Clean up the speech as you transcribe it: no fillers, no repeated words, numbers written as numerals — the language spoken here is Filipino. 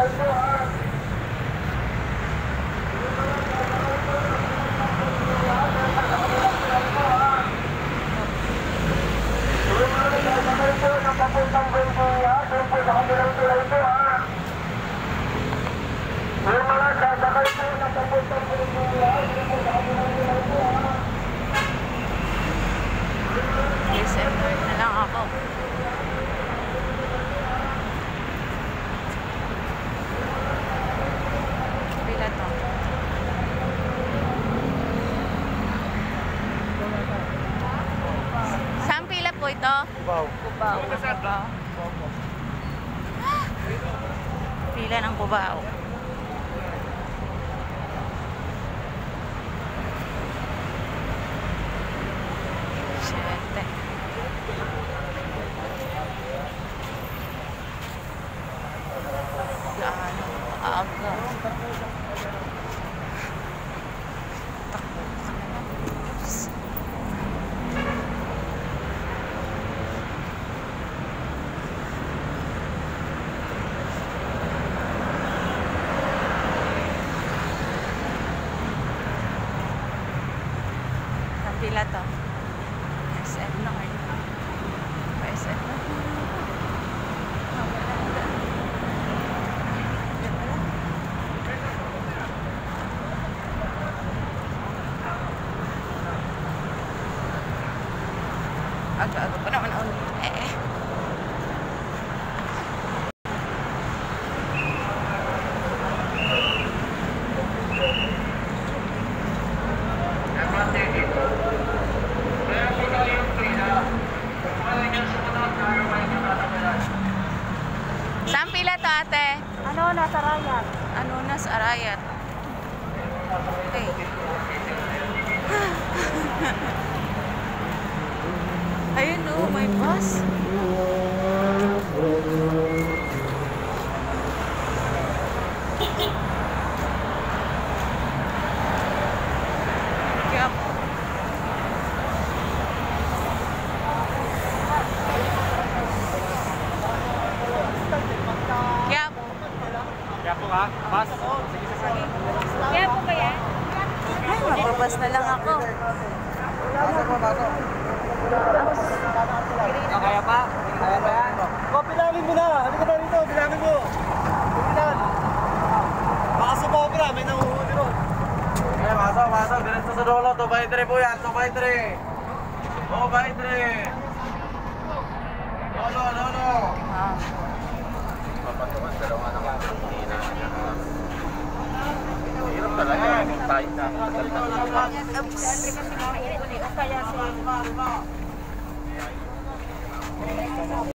December na lang ako. Pila to? Saan pila po ito? Cubao. Cubao. Cubao. Pila ng Cubao. Siyete. Gaano aga. Takbo ka na lang. Oops. Pila to? SM North. SM North. Aga-aga pa naman ako. Saan pila to, ate? Ano, nasa Rayat. Ano na sa Arayat? Okay. Ayun o, may bus. Yup. Kaya po ka? Bas? Sige, sige. Kaya po ba yan? Ay, mapabas na lang ako. Pasok mo, pasok. Kaya pa? Kaya pa yan? Bilangin mo na! Halika na rito, bilangin mo! Bilan! Baka sumobra, may nanguhuli ron. Kaya, pasok, pasok. Diretso sa dulo. 2x3 po yan, 2x3. 2x3. Lolo, lolo. Papatuman, dalawa na lang. Hirap talaga. Tayo na. Oops. Kaya